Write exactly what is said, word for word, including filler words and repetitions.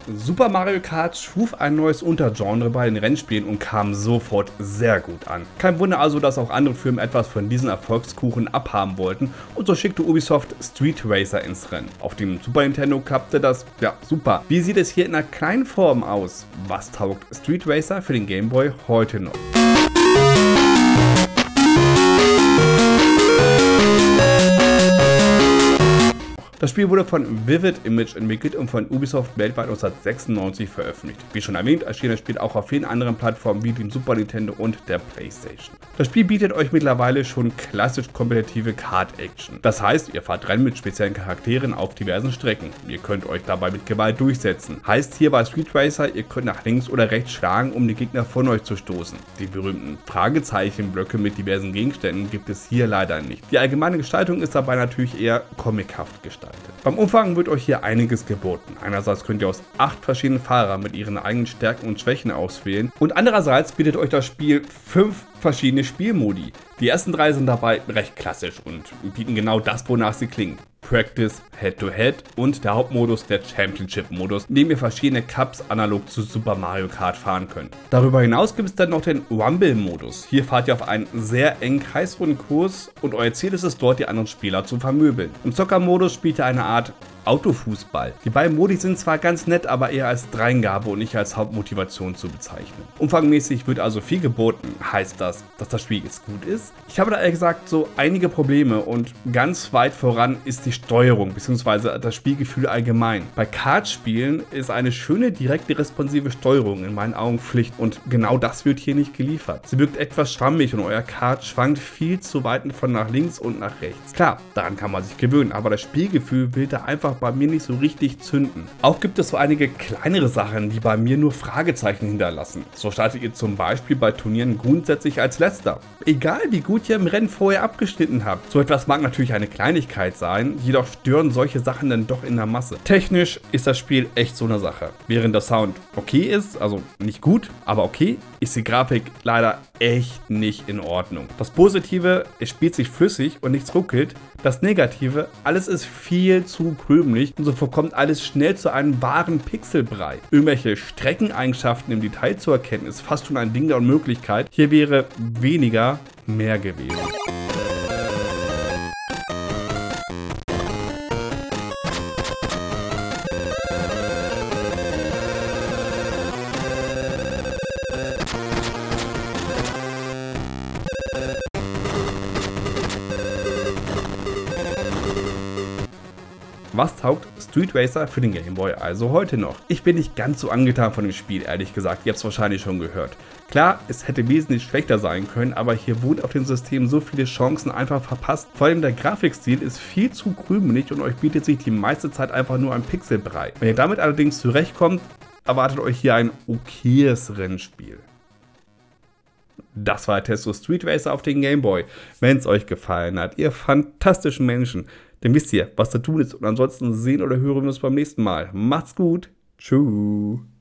Super Mario Kart schuf ein neues Untergenre bei den Rennspielen und kam sofort sehr gut an. Kein Wunder also, dass auch andere Firmen etwas von diesem Erfolgskuchen abhaben wollten und so schickte Ubisoft Street Racer ins Rennen. Auf dem Super Nintendo klappte das, ja, super. Wie sieht es hier in einer kleinen Form aus? Was taugt Street Racer für den Game Boy heute noch? Das Spiel wurde von Vivid Image entwickelt und von Ubisoft weltweit neunzehnhundertsechsundneunzig veröffentlicht. Wie schon erwähnt, erschien das Spiel auch auf vielen anderen Plattformen wie dem Super Nintendo und der PlayStation. Das Spiel bietet euch mittlerweile schon klassisch kompetitive Kart-Action. Das heißt, ihr fahrt Rennen mit speziellen Charakteren auf diversen Strecken. Ihr könnt euch dabei mit Gewalt durchsetzen. Heißt hier bei Street Racer, ihr könnt nach links oder rechts schlagen, um die Gegner von euch zu stoßen. Die berühmten Fragezeichenblöcke mit diversen Gegenständen gibt es hier leider nicht. Die allgemeine Gestaltung ist dabei natürlich eher comichaft gestaltet. Beim Umfang wird euch hier einiges geboten. Einerseits könnt ihr aus acht verschiedenen Fahrern mit ihren eigenen Stärken und Schwächen auswählen und andererseits bietet euch das Spiel fünf verschiedene Spielmodi. Die ersten drei sind dabei recht klassisch und bieten genau das, wonach sie klingen. Practice, Head-to-Head und der Hauptmodus, der Championship-Modus, in dem ihr verschiedene Cups analog zu Super Mario Kart fahren könnt. Darüber hinaus gibt es dann noch den Rumble-Modus. Hier fahrt ihr auf einen sehr engen kreisrunden Kurs und euer Ziel ist es dort, die anderen Spieler zu vermöbeln. Im Zocker-Modus spielt ihr eine Art Autofußball. Die beiden Modi sind zwar ganz nett, aber eher als Dreingabe und nicht als Hauptmotivation zu bezeichnen. Umfangmäßig wird also viel geboten. Heißt das, dass das Spiel jetzt gut ist? Ich habe da ehrlich gesagt so einige Probleme und ganz weit voran ist die Steuerung bzw. das Spielgefühl allgemein. Bei Kartspielen ist eine schöne, direkte, responsive Steuerung in meinen Augen Pflicht und genau das wird hier nicht geliefert. Sie wirkt etwas schwammig und euer Kart schwankt viel zu weit von nach links und nach rechts. Klar, daran kann man sich gewöhnen, aber das Spielgefühl will da einfach bei mir nicht so richtig zünden. Auch gibt es so einige kleinere Sachen, die bei mir nur Fragezeichen hinterlassen. So startet ihr zum Beispiel bei Turnieren grundsätzlich als Letzter. Egal wie gut ihr im Rennen vorher abgeschnitten habt. So etwas mag natürlich eine Kleinigkeit sein, jedoch stören solche Sachen dann doch in der Masse. Technisch ist das Spiel echt so eine Sache. Während der Sound okay ist, also nicht gut, aber okay, ist die Grafik leider echt nicht in Ordnung. Das Positive, es spielt sich flüssig und nichts ruckelt. Das Negative, alles ist viel zu krümelig und so verkommt alles schnell zu einem wahren Pixelbrei. Irgendwelche Streckeneigenschaften im Detail zu erkennen, ist fast schon ein Ding der Unmöglichkeit. Hier wäre weniger mehr gewesen. Was taugt Street Racer für den Game Boy also heute noch? Ich bin nicht ganz so angetan von dem Spiel, ehrlich gesagt, ihr habt es wahrscheinlich schon gehört. Klar, es hätte wesentlich schlechter sein können, aber hier wurden auf dem System so viele Chancen einfach verpasst. Vor allem der Grafikstil ist viel zu krümelig und euch bietet sich die meiste Zeit einfach nur ein Pixelbrei. Wenn ihr damit allerdings zurechtkommt, erwartet euch hier ein okayes Rennspiel. Das war der Test zu Street Racer auf den Game Boy. Wenn es euch gefallen hat, ihr fantastischen Menschen, dann wisst ihr, was zu tun ist. Und ansonsten sehen oder hören wir uns beim nächsten Mal. Macht's gut. Tschüss.